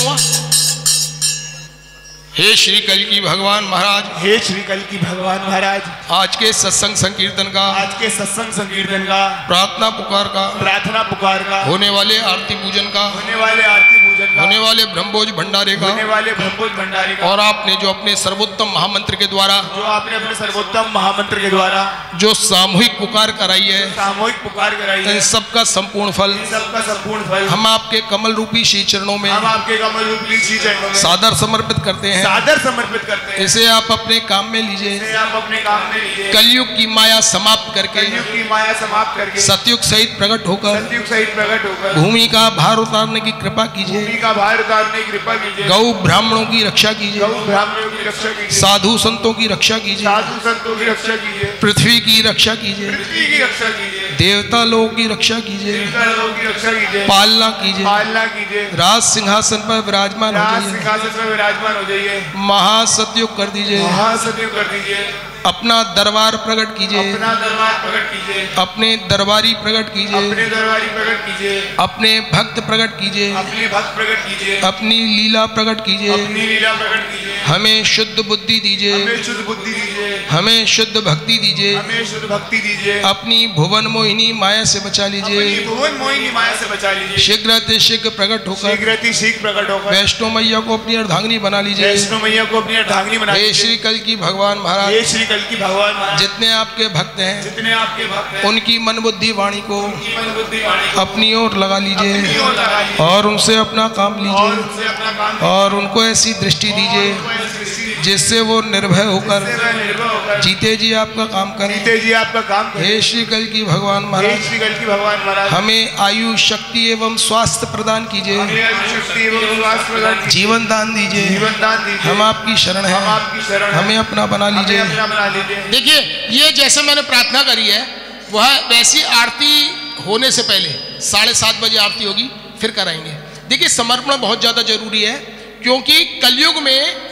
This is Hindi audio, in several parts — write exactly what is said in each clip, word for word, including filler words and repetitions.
दूंगा। हे श्री कल्कि भगवान महाराज, हे श्री कल्कि भगवान महाराज, आज के सत्संग संकीर्तन का आज के सत्संग संकीर्तन का प्रार्थना पुकार का प्रार्थना पुकार का होने वाले आरती पूजन का होने वाले आरती पूजन का होने वाले ब्रह्मभोज भंडारे का होने वाले ब्रह्मभोज भंडारे का और आपने जो अपने सर्वोत्तम महामंत्र के द्वारा जो आपने अपने सर्वोत्तम महामंत्र के द्वारा जो सामूहिक पुकार कराई है, सामूहिक पुकार कराई है, इन सबका संपूर्ण फल सबका संपूर्ण फल हम आपके कमल रूपी श्री चरणों में हम आपके कमल रूपी श्री चरणों में सादर समर्पित करते हैं। सादर समर्पित करते हैं। इसे आप अपने काम में लीजिए, इसे आप अपने काम में लीजिए। कलयुग की माया समाप्त करके कलयुग की माया समाप्त करके सतयुग सहित प्रकट होकर सतयुग सहित प्रकट होकर भूमि का भार उतारने की कृपा कीजिए, भूमि का भार उतारने की कृपा कीजिए, गौ ब्राह्मणों की रक्षा कीजिए, गौ ब्राह्मणों की रक्षा कीजिए, साधु संतों की रक्षा कीजिए, साधु संतों की रक्षा कीजिए, पृथ्वी की रक्षा कीजिए, पृथ्वी की रक्षा कीजिए, देवता लोगों की रक्षा कीजिए, देवता लोगों की रक्षा कीजिए, पालना कीजिए, पालना कीजिए, राज सिंहासन पर विराजमान हो राज जाइए, सिंहासन पर विराजमान हो जाइए, महासतयुग कर दीजिए, महासतयुग कर दीजिए, अपना दरबार प्रकट कीजिए, अपना दरबार प्रकट कीजिए, अपने दरबारी प्रकट कीजिए, अपने दरबारी प्रकट कीजिए, अपने भक्त प्रकट कीजिए, अपने भक्त प्रकट कीजिए, अपनी लीला प्रकट कीजिए, अपनी लीला प्रकट कीजिए, हमें शुद्ध बुद्धि दीजिए, हमें शुद्ध बुद्धि दीजिए, हमें शुद्ध भक्ति दीजिए, हमें शुद्ध भक्ति दीजिए, अपनी भुवन मोहिनी माया से बचा लीजिए, अपनी भुवन मोहिनी माया से बचा लीजिए, शीघ्र अति शीघ्र प्रकट होकर शीघ्र शीघ्र प्रकट होकर वैष्णो मैया को अपनी अर्धांगिनी बना लीजिए। वैष्णो मैया को अपनी अर्धांगिनी बना हे लीजिए। श्री कल्कि भगवान महाराज, हे श्री कल्कि भगवान महाराज, जितने आपके भक्त हैं जितने आपके भक्त हैं उनकी मन बुद्धि वाणी को उनकी मन बुद्धि वाणी को अपनी ओर लगा अपनी लीजिए ओर लगा लीजिए और उनसे अपना काम और लीजिए उनसे अपना काम और उनको ऐसी दृष्टि दीजिए जिससे वो निर्भय होकर निर्भर होकर जीते जी आपका काम करें। जीते जी आपका काम करें। हे श्री कल्कि भगवान हे महाराज, श्री कल्कि भगवान महाराज, हमें आयु शक्ति एवं स्वास्थ्य प्रदान कीजिए, हमें शक्ति एवं स्वास्थ्य प्रदान कीजिए, जीवन दान दीजिए, जीवन दान दीजिए, हम आपकी शरण हम हैं, आपकी शरण हैं, हमें अपना बना हमें लीजिए। अपना बना लीजिए। देखिए, ये जैसे मैंने प्रार्थना करी है वह वैसी आरती होने से पहले साढ़े सात बजे आरती होगी, फिर कराएंगे। देखिए, समर्पण बहुत ज़्यादा जरूरी है क्योंकि कलयुग में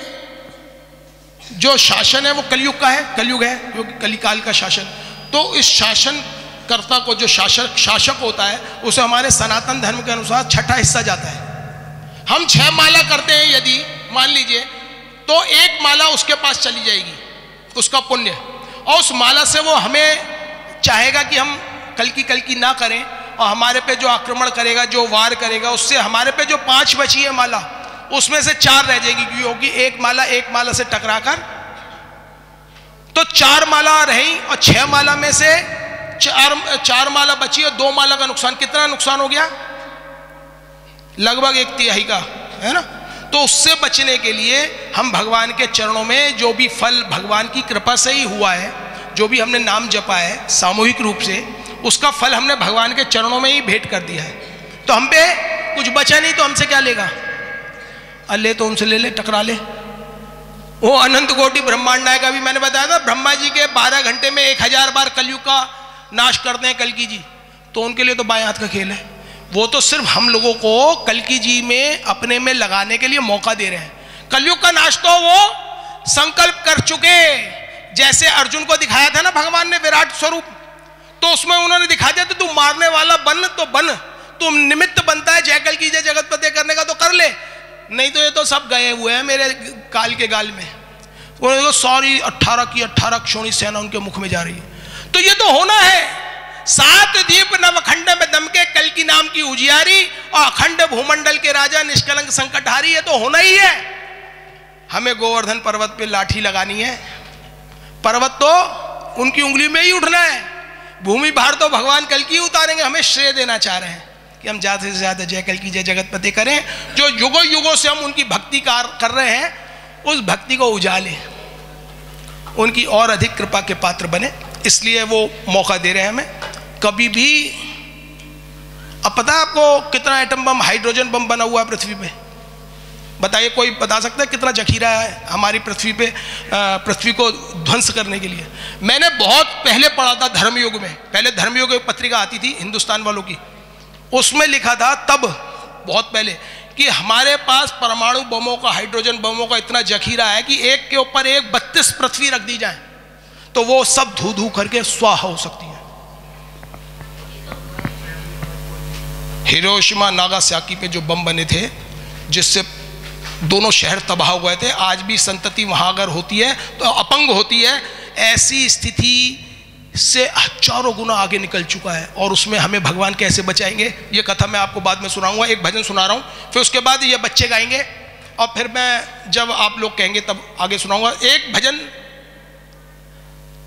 जो शासन है वो कलयुग का है, कलयुग है क्योंकि कलिकाल का शासन। तो इस शासन कर्ता को जो शासक शासक होता है उसे हमारे सनातन धर्म के अनुसार छठा हिस्सा जाता है। हम छह माला करते हैं यदि मान लीजिए, तो एक माला उसके पास चली जाएगी, उसका पुण्य, और उस माला से वो हमें चाहेगा कि हम कल की कल की ना करें, और हमारे पे जो आक्रमण करेगा, जो वार करेगा, उससे हमारे पे जो पांच बची है माला उसमें से चार रह जाएगी क्योंकि एक माला एक माला से टकराकर, तो चार माला रही और छह माला में से चार चार माला बची और दो माला का नुकसान। कितना नुकसान हो गया? लगभग एक तिहाई का, है ना। तो उससे बचने के लिए हम भगवान के चरणों में जो भी फल भगवान की कृपा से ही हुआ है, जो भी हमने नाम जपा है सामूहिक रूप से, उसका फल हमने भगवान के चरणों में ही भेंट कर दिया है। तो हम पे कुछ बचा नहीं तो हमसे क्या लेगा? अल्ले तो उनसे ले ले, टकरा ले। वो अनंत कोटि ब्रह्मांड का भी मैंने बताया था, ब्रह्मा जी के बारह घंटे में एक हजार बार कलयुग का नाश करते हैं कल्कि जी, तो उनके लिए तो बाएं हाथ का खेल है। वो तो सिर्फ हम लोगों को कल्कि जी में अपने में लगाने के लिए मौका दे रहे हैं। कलयुग का नाश तो वो संकल्प कर चुके, जैसे अर्जुन को दिखाया था ना भगवान ने विराट स्वरूप, तो उसमें उन्होंने दिखा दिया, तो तू मारने वाला बन तो बन, तुम निमित्त बनता है जय कल्कि जय जगत पते करने का तो कर ले, नहीं तो ये तो सब गए हुए हैं मेरे काल के गाल में। उन्होंने तो सॉरी अट्ठारह की अट्ठारह क्षोणी सेना उनके मुख में जा रही है। तो ये तो होना है। सात दीप नवखंड में दमके कल्कि नाम की उजियारी और अखंड भूमंडल के राजा निष्कलंक संकटहारी, ये तो होना ही है। हमें गोवर्धन पर्वत पे लाठी लगानी है, पर्वत तो उनकी उंगली में ही उठना है, भूमि भार तो भगवान कल्कि उतारेंगे। हमें श्रेय देना चाह रहे हैं कि हम ज्यादा से ज्यादा जय कल्कि जय जगतपते करें, जो युगों युगों से हम उनकी भक्ति कर रहे हैं उस भक्ति को उजाले, उनकी और अधिक कृपा के पात्र बने, इसलिए वो मौका दे रहे हैं हमें। कभी भी, अब पता है आपको कितना एटम बम, हाइड्रोजन बम बना हुआ है पृथ्वी पे? बताइए, कोई बता सकता है कितना जखीरा है हमारी पृथ्वी पे, पृथ्वी को ध्वंस करने के लिए? मैंने बहुत पहले पढ़ा था धर्मयुग में, पहले धर्मयुग एक पत्रिका आती थी हिंदुस्तान वालों की, उसमें लिखा था तब बहुत पहले कि हमारे पास परमाणु बमों का, हाइड्रोजन बमों का इतना जखीरा है कि एक के ऊपर एक बत्तीस पृथ्वी रख दी जाए तो वो सब धू धू करके स्वाहा हो सकती है। हिरोशिमा नागासाकी पे जो बम बने थे, जिससे दोनों शहर तबाह हो गए थे। आज भी संतति वहाँ अगर होती है तो अपंग होती है। ऐसी स्थिति से हजारों गुना आगे निकल चुका है, और उसमें हमें भगवान कैसे बचाएंगे ये कथा मैं आपको बाद में सुनाऊंगा। एक भजन सुना रहा हूँ, फिर उसके बाद ये बच्चे गाएंगे, और फिर मैं जब आप लोग कहेंगे तब आगे सुनाऊंगा। एक भजन